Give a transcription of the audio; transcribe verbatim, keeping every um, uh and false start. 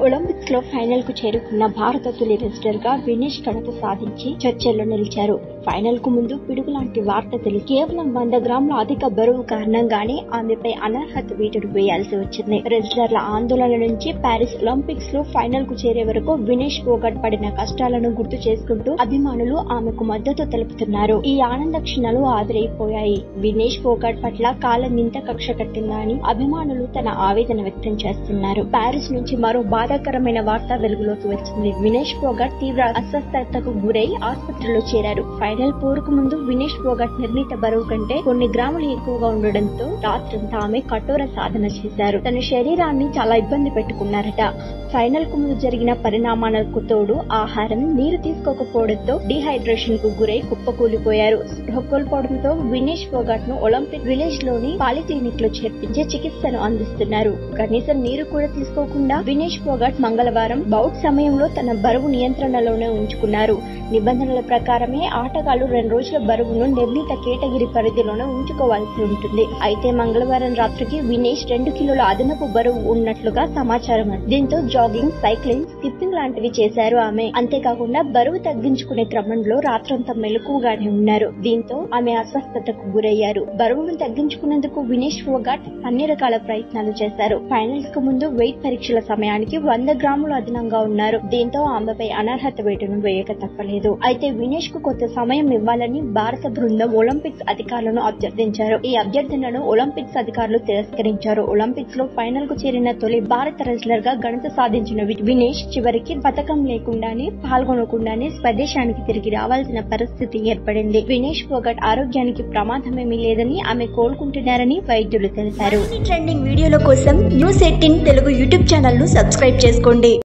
Olympics లో final కు చేరుకున్న భారత తొలి రెస్లర్ గా వినేష్ ఘనత సాధించి చర్చల్లో నిలిచారు. ఫైనల్ కు ముందు పిడుగులాంటి వార్త తెలిసి కేవలం వంద గ్రాముల అధిక బరువు కారణంగానే ఆమెపై అనర్హత వేటుడు వేయాల్సి వచ్చింది. రెస్లర్ల ఆందోళన నుంచి ప్యారిస్ ఒలింపిక్స్ లో ఫైనల్ కు చేరే వరకు వినేష్ ఫోగాట్ పడిన కష్టాలను గుర్తు చేసుకుంటూ అభిమానులు ఆమెకు మద్దతు తెలుపుతున్నారు. ఈ ఆనంద క్షణాలు ఆదరైపోయాయి. వినేష్ ఫోగాట్ పట్ల కాలం ఇంత కక్ష కట్టిందా అని అభిమానులు తన ఆవేదన వ్యక్తం చేస్తున్నారు. ప్యారిస్ నుంచి మరో బాధాకరమైన వార్త వెలుగులోకి వచ్చింది. వినేష్ ఫోగాట్ తీవ్ర అస్వస్థతకు గురై ఆసుపత్రిలో చేరారు. ఫైనల్ పోరుకు ముందు వినేష్ ఫోగాట్ నిర్ణీత బరువు కంటే కొన్ని గ్రాములు ఎక్కువగా ఉండడంతో రాత్రంతా ఆమె కఠోర సాధన చేశారు. తన శరీరాన్ని చాలా ఇబ్బంది పెట్టుకున్నారట. ఫైనల్ కు ముందు జరిగిన పరిణామాలకు తోడు ఆహారం, నీరు తీసుకోకపోవడంతో డీహైడ్రేషన్ కు గురై కుప్పకూలిపోయారు. స్పృహ కోల్పోవడంతో వినేష్ ఫోగాట్ ను ఒలింపిక్ విలేజ్ లోని పాలిక్లినిక్ లో చేర్పించి చికిత్సను అందిస్తున్నారు. కనీసం నీరు కూడా తీసుకోకుండా వినేష్ ఫోగాట్ మంగళవారం బౌట్ సమయంలో తన బరువు నియంత్రణలోనే ఉంచుకున్నారు. నిబంధనల ప్రకారమే ఆటగాళ్లు రెండు రోజుల బరువును నిర్ణీత కేటగిరీ పరిధిలోనే ఉంచుకోవాల్సి ఉంటుంది. అయితే మంగళవారం రాత్రికి వినేష్ రెండు కిలోల అదనపు బరువు ఉన్నట్లుగా సమాచారం. దీంతో జాగింగ్, సైక్లింగ్, స్కిప్పింగ్ లాంటివి చేశారు ఆమె. అంతేకాకుండా బరువు తగ్గించుకునే క్రమంలో రాత్రంతా మెలకువగానే ఉన్నారు. దీంతో ఆమె అస్వస్థతకు గురయ్యారు. బరువును తగ్గించుకునేందుకు వినేష్ ఫోగాట్ అన్ని రకాల ప్రయత్నాలు చేశారు. ఫైనల్స్ కు ముందు వెయిట్ పరీక్షల సమయానికి వంద గ్రాములు అదనంగా ఉన్నారు. దీంతో ఆమెపై అనర్హత వేటును వేయక తప్పలేదు. అయితే వినేష్ కు కొంత సమయం ఇవ్వాలని భారత బృందం ఒలింపిక్స్ అధికారులను అభ్యర్థించారు. ఈ అభ్యర్థనను ఒలింపిక్స్ అధికారులు తిరస్కరించారు. ఒలింపిక్స్ లో ఫైనల్ కు చేరిన తొలి భారత రెస్లర్ గా ఘనత సాధించిన వినేష్ చివరికి పథకం లేకుండానే పాల్గొనకుండానే స్వదేశానికి తిరిగి రావాల్సిన పరిస్థితి ఏర్పడింది. వినేష్ ఫోగాట్ ఆరోగ్యానికి ప్రమాదమేమీ లేదని, ఆమె కోలుకుంటున్నారని వైద్యులు తెలిపారు. ట్రెండింగ్ వీడియోల కోసం News Eighteen Telugu YouTube channel ను సబ్స్క్రైబ్ చేసుకోండి.